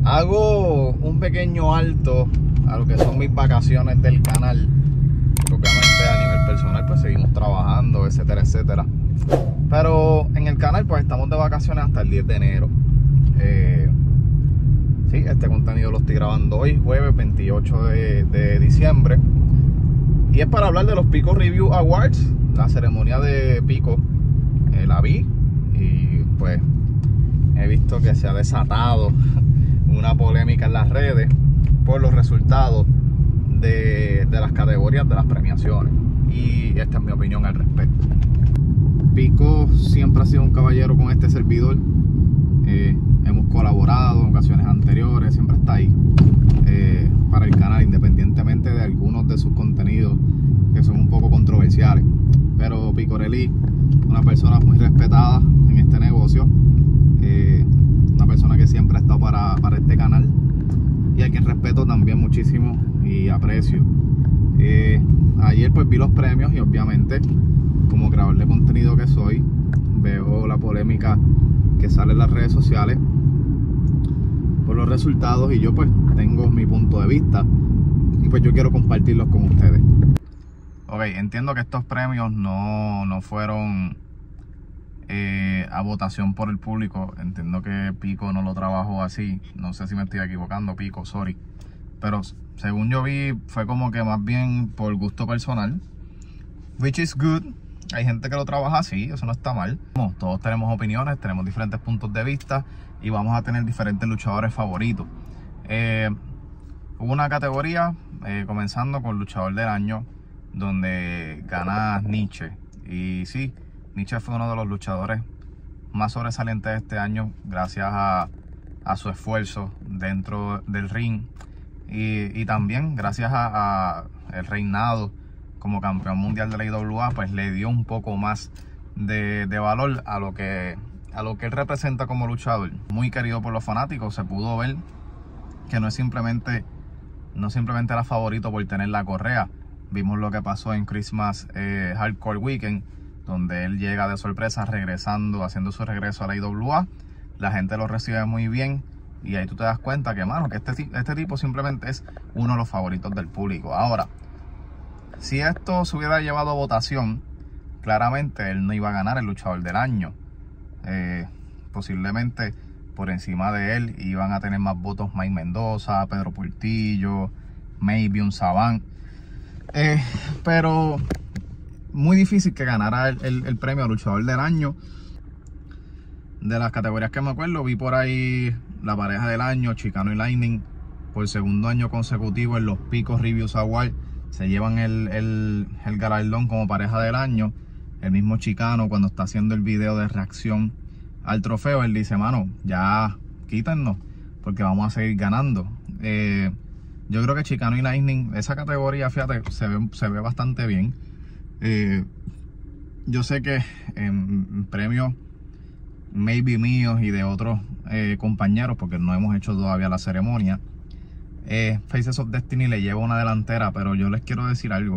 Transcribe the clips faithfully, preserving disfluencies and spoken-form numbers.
Hago un pequeño alto a lo que son mis vacaciones del canal. Obviamente a nivel personal pues seguimos trabajando, etcétera, etcétera. Pero en el canal pues estamos de vacaciones hasta el diez de enero. Eh, sí, este contenido lo estoy grabando hoy, jueves veintiocho de diciembre. Y es para hablar de los Pico Review Awards. La ceremonia de Pico eh, la vi y pues he visto que se ha desatado una polémica en las redes por los resultados de, de las categorías de las premiaciones. Y esta es mi opinión al respecto. Pico siempre ha sido un caballero con este servidor. Eh, hemos colaborado en ocasiones anteriores, siempre está ahí eh, para el canal, independientemente de algunos de sus contenidos que son un poco controversiales. Pero Picorelli, una persona muy respetada en este negocio, eh, una persona que siempre ha estado para, para este canal y a quien respeto también muchísimo y aprecio. Eh, ayer pues vi los premios y obviamente como creador de contenido que soy, veo la polémica que sale en las redes sociales por los resultados y yo pues tengo mi punto de vista y pues yo quiero compartirlos con ustedes. Ok, entiendo que estos premios no, no fueron eh, a votación por el público. Entiendo que Pico no lo trabajó así. No sé si me estoy equivocando, Pico, sorry. Pero según yo vi, fue como que más bien por gusto personal, which is good. Hay gente que lo trabaja así, eso no está mal. Todos tenemos opiniones, tenemos diferentes puntos de vista y vamos a tener diferentes luchadores favoritos. Eh, hubo una categoría, eh, comenzando con luchador del año, donde gana Nietzsche. Y sí, Nietzsche fue uno de los luchadores más sobresalientes de este año, gracias a, a su esfuerzo dentro del ring. Y, y también gracias a, a el reinado como campeón mundial de la I W A, pues le dio un poco más de, de valor a lo que a lo que él representa como luchador. Muy querido por los fanáticos, se pudo ver que no es simplemente no simplemente era favorito por tener la correa. Vimos lo que pasó en Christmas eh, Hardcore Weekend, donde él llega de sorpresa regresando, haciendo su regreso a la I W A. La gente lo recibe muy bien y ahí tú te das cuenta que, mano, que este, este tipo simplemente es uno de los favoritos del público. Ahora, si esto se hubiera llevado a votación, claramente él no iba a ganar el luchador del año. Eh, posiblemente por encima de él iban a tener más votos Mike Mendoza, Pedro Portillo, maybe un Saban. Eh, pero muy difícil que ganara el, el, el premio a luchador del año. De las categorías que me acuerdo, vi por ahí la pareja del año, Chicano y Lightning, por segundo año consecutivo en los Pico Reviews Awards. Se llevan el, el, el galardón como pareja del año. El mismo Chicano, cuando está haciendo el video de reacción al trofeo, él dice, mano, ya quítennos porque vamos a seguir ganando. Eh, yo creo que Chicano y Lightning, esa categoría, fíjate, se ve, se ve bastante bien. Eh, yo sé que en premios maybe míos y de otros eh, compañeros, porque no hemos hecho todavía la ceremonia, Eh, Faces of Destiny le lleva una delantera, pero yo les quiero decir algo.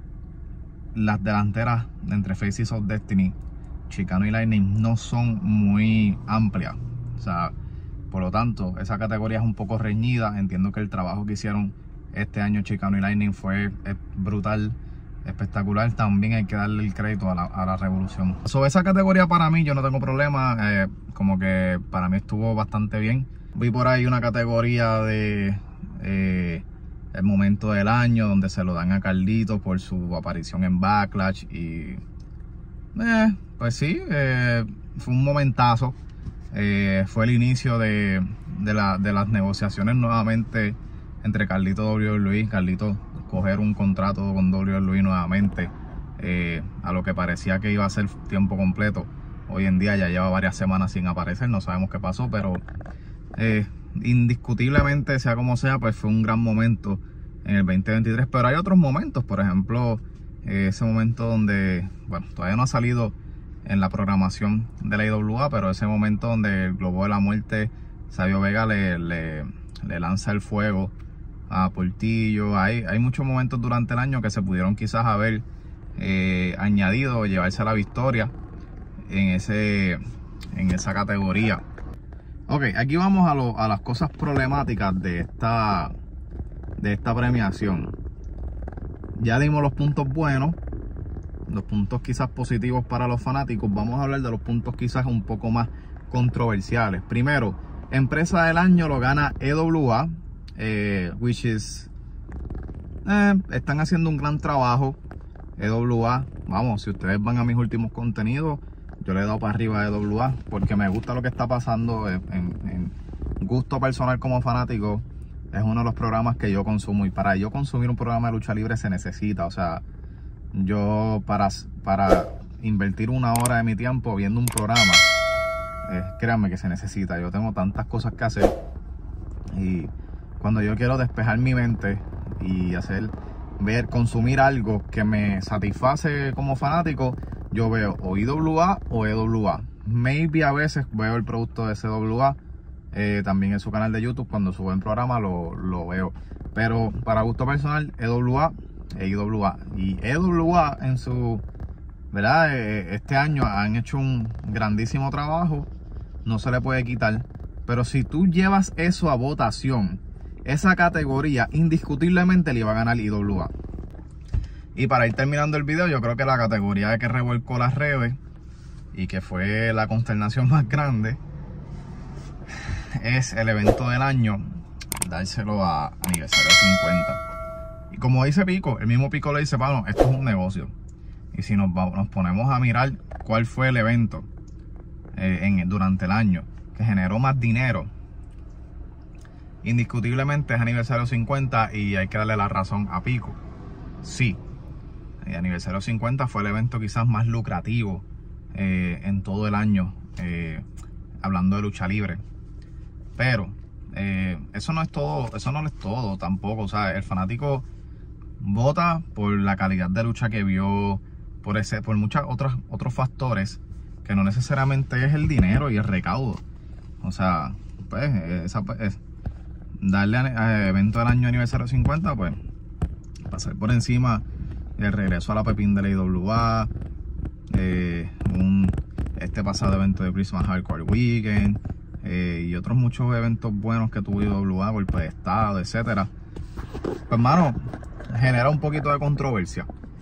Las delanteras entre Faces of Destiny, Chicano y Lightning no son muy amplias. O sea, por lo tanto, esa categoría es un poco reñida. Entiendo que el trabajo que hicieron este año Chicano y Lightning fue brutal, espectacular. También hay que darle el crédito a la, a la revolución. Sobre esa categoría, para mí, yo no tengo problema. Eh, como que para mí estuvo bastante bien. Vi por ahí una categoría de Eh, el momento del año, donde se lo dan a Carlito por su aparición en Backlash y eh, pues sí, eh, fue un momentazo. Eh, fue el inicio de, de, la, de las negociaciones nuevamente entre Carlito y W W E. Carlito coger un contrato con W W E nuevamente, eh, a lo que parecía que iba a ser tiempo completo. Hoy en día ya lleva varias semanas sin aparecer, no sabemos qué pasó, pero eh, indiscutiblemente, sea como sea, pues fue un gran momento en el veinte veintitrés. Pero hay otros momentos, por ejemplo, eh, ese momento donde, bueno, todavía no ha salido en la programación de la I W A, pero ese momento donde el Globo de la Muerte, Sabio Vega le, le, le lanza el fuego a Portillo. Hay, hay muchos momentos durante el año que se pudieron quizás haber eh, añadido o llevarse a la victoria en, ese, en esa categoría. Ok, aquí vamos a, lo, a las cosas problemáticas de esta, de esta premiación. Ya dimos los puntos buenos, los puntos quizás positivos para los fanáticos. Vamos a hablar de los puntos quizás un poco más controversiales. Primero, empresa del año lo gana E W A, eh, which is eh, están haciendo un gran trabajo. E W A, vamos, si ustedes van a mis últimos contenidos, yo le he dado para arriba a E W A porque me gusta lo que está pasando. En, en, en gusto personal como fanático, es uno de los programas que yo consumo, y para yo consumir un programa de lucha libre se necesita, o sea, yo para, para invertir una hora de mi tiempo viendo un programa, eh, créanme que se necesita. Yo tengo tantas cosas que hacer, y cuando yo quiero despejar mi mente y hacer, ver, consumir algo que me satisface como fanático, yo veo o I W A o E W A. Maybe a veces veo el producto de C W A, eh, también en su canal de YouTube, cuando sube el programa lo, lo veo. Pero para gusto personal, E W A e I W A. Y E W A en su, ¿verdad? Eh, este año han hecho un grandísimo trabajo, no se le puede quitar. Pero si tú llevas eso a votación, esa categoría indiscutiblemente le iba a ganar I W A. Y para ir terminando el video, yo creo que la categoría que revolcó las redes y que fue la consternación más grande es el evento del año, dárselo a Aniversario cincuenta. Y como dice Pico, el mismo Pico le dice, bueno, esto es un negocio. Y si nos, nos ponemos a mirar cuál fue el evento eh, en, durante el año que generó más dinero, indiscutiblemente es Aniversario cincuenta, y hay que darle la razón a Pico. Sí, el Aniversario cincuenta fue el evento quizás más lucrativo eh, en todo el año, eh, hablando de lucha libre. Pero eh, eso no es todo, eso no es todo tampoco. O sea, el fanático vota por la calidad de lucha que vio, por ese, por muchos otros, otros factores que no necesariamente es el dinero y el recaudo. O sea, pues, esa, es, darle a evento del año Aniversario cincuenta, pues, pasar por encima el regreso a la Pepín de la I W A, eh, un, este pasado evento de Christmas Hardcore Weekend, eh, y otros muchos eventos buenos que tuvo I W A, Golpe de Estado, etcétera. Pues, hermano, genera un poquito de controversia,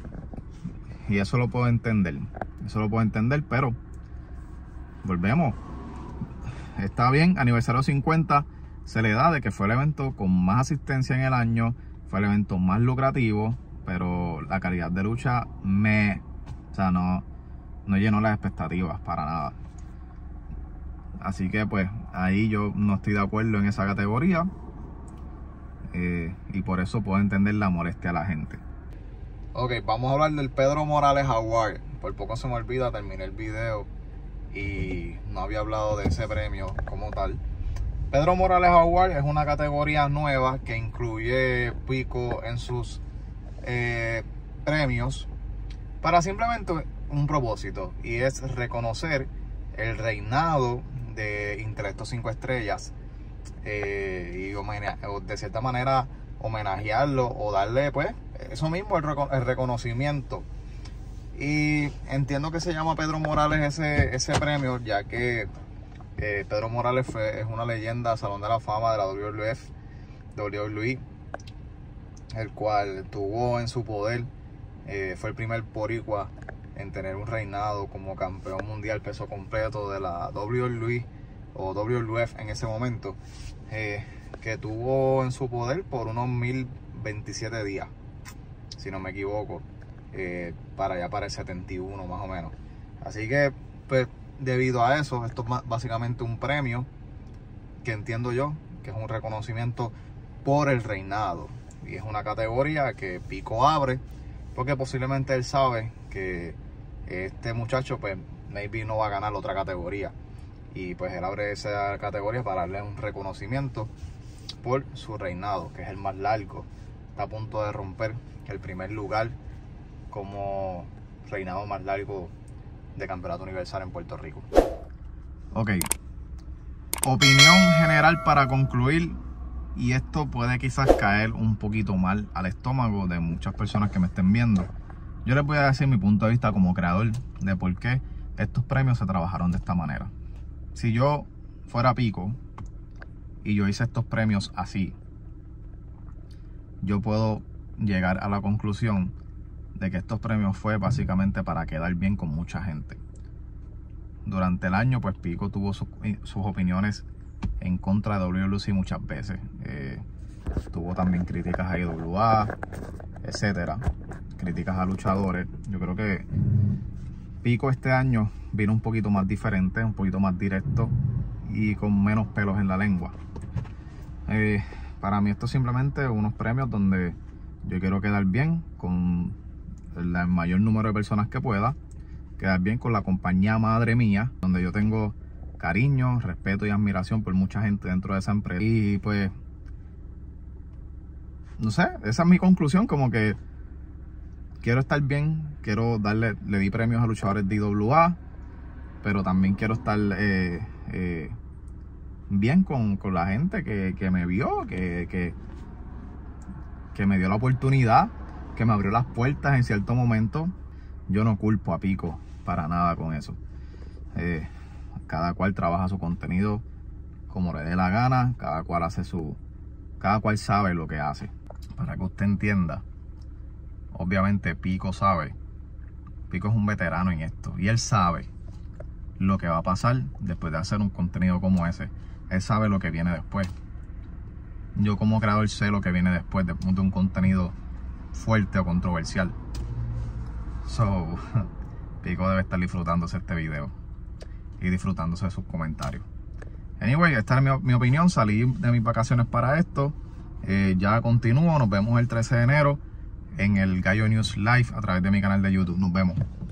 y eso lo puedo entender, eso lo puedo entender, pero volvemos. Está bien, Aniversario cincuenta se le da de que fue el evento con más asistencia en el año, fue el evento más lucrativo, pero la calidad de lucha me, o sea, no, no llenó las expectativas para nada. Así que pues ahí yo no estoy de acuerdo en esa categoría, eh, y por eso puedo entender la molestia a la gente. Ok, vamos a hablar del Pedro Morales Award. Por poco se me olvida, terminé el video y no había hablado de ese premio como tal. Pedro Morales Award es una categoría nueva que incluye Pico en sus eh, premios para simplemente un propósito, y es reconocer el reinado de Intelecto cinco estrellas, eh, y de cierta manera homenajearlo o darle pues eso mismo, el, reco el reconocimiento. Y entiendo que se llama Pedro Morales ese, ese premio, ya que eh, Pedro Morales fue, es una leyenda, Salón de la Fama de la W W F, W W E, el cual tuvo en su poder, eh, fue el primer boricua en tener un reinado como campeón mundial peso completo de la W W E o W W F en ese momento, eh, que tuvo en su poder por unos mil veintisiete días, si no me equivoco. Eh, para allá para el setenta y uno más o menos. Así que pues debido a eso, esto es básicamente un premio que entiendo yo que es un reconocimiento por el reinado, y es una categoría que Pico abre porque posiblemente él sabe que este muchacho pues maybe no va a ganar otra categoría, y pues él abre esa categoría para darle un reconocimiento por su reinado, que es el más largo. Está a punto de romper el primer lugar como reinado más largo de campeonato universal en Puerto Rico. Ok, opinión general para concluir, y esto puede quizás caer un poquito mal al estómago de muchas personas que me estén viendo. Yo les voy a decir mi punto de vista como creador de por qué estos premios se trabajaron de esta manera. Si yo fuera Pico y yo hice estos premios así, yo puedo llegar a la conclusión de que estos premios fue básicamente para quedar bien con mucha gente. Durante el año, pues Pico tuvo su, sus opiniones en contra de W W C muchas veces. Eh, tuvo también críticas a I W A, etcétera. Críticas a luchadores. Yo creo que Pico este año vino un poquito más diferente, un poquito más directo y con menos pelos en la lengua. Eh, para mí esto es simplemente unos premios donde yo quiero quedar bien con el mayor número de personas que pueda, quedar bien con la compañía madre mía, donde yo tengo cariño, respeto y admiración por mucha gente dentro de esa empresa. Y pues, no sé, esa es mi conclusión, como que quiero estar bien, quiero darle, le di premios a luchadores de I W A, pero también quiero estar eh, eh, bien con, con la gente que, que me vio, que, que, que me dio la oportunidad, que me abrió las puertas en cierto momento. Yo no culpo a Pico para nada con eso. Eh, cada cual trabaja su contenido como le dé la gana, cada cual hace su, cada cual sabe lo que hace. Para que usted entienda, obviamente Pico sabe, Pico es un veterano en esto y él sabe lo que va a pasar después de hacer un contenido como ese. Él sabe lo que viene después. Yo como creador sé lo que viene después de, de un contenido fuerte o controversial. So, Pico debe estar disfrutándose este video y disfrutándose de sus comentarios. Anyway, esta es mi, mi opinión. Salí de mis vacaciones para esto. Eh, ya continúo. Nos vemos el trece de enero en el Gallo News Live a través de mi canal de YouTube. Nos vemos.